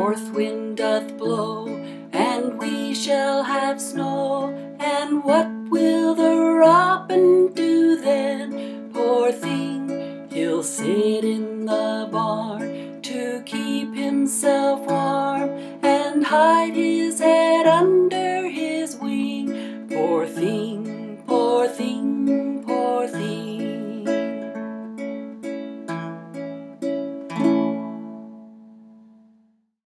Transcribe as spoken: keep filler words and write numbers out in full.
north wind doth blow, and we shall have snow. And what